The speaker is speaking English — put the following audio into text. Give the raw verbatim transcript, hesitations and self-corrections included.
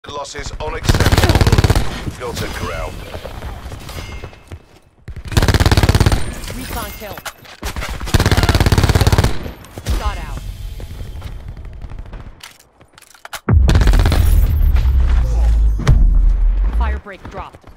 Losses unacceptable. Filter corral. Recon kill. Shot out. Fire break dropped.